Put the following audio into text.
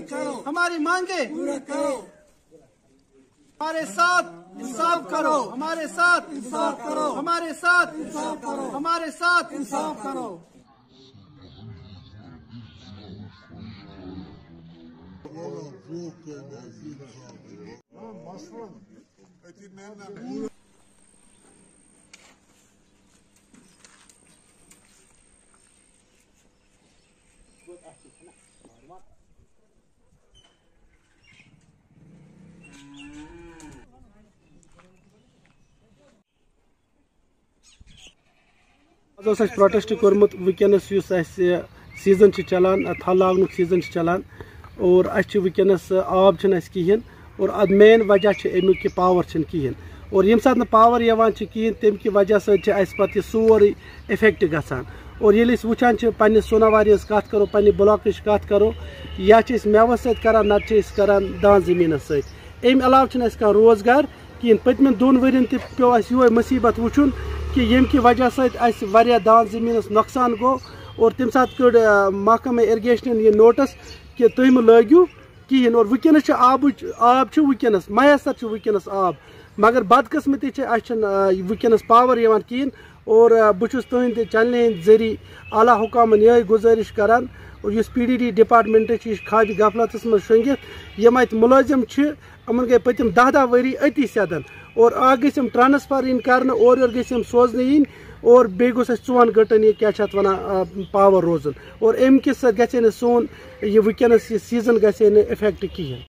हमारी मांगे हमारे साथ इंसाफ करो, हमारे साथ इंसाफ करो, हमारे साथ इंसाफ करो, हमारे साथ इंसाफ करो। प्रोटेस्ट कोर्मुत वनस सीजन चलान थल लाग सीजन चलान और वनस आब कहें और अद मेन वजह अमुक कि पावर कहें और ये सात पावर कहें तम कि वजह सत सोरे इफेक्ट गसान और ये वुचान पे सोनावारी कत करो पे ब्लॉक कत करो या मेवस सरान नत दान जमीन सम अलाव रोजगार कहें पतम 2 वर्यन पे ये मुसीबत वुचन कि यम की वजह सत्या दान जमीन नुकसान गो और तम सात कड़ महकमा इरिगेशन ये नोटिस कि तुम लगियो कहें और वनस आब वनस मैसर वनस आब मगर बदकिस्मती वनस पावर कहें और बहुत तुंद चैनल जरिए आला हुकामन ये गुजारिश करान और इस PDD डिपार्टमेंट खाब गफलत में शंगित यम अत मुलाजिम अमन गई पतम 10 वरी अति सदन और गम ट्रांसफर इन कर और गम सोजन इन और बे गोस 4 घंटन ये क्या वन पावर रोजन और अम किस सोन ये वनस सीजन गि इफेक्ट कहें।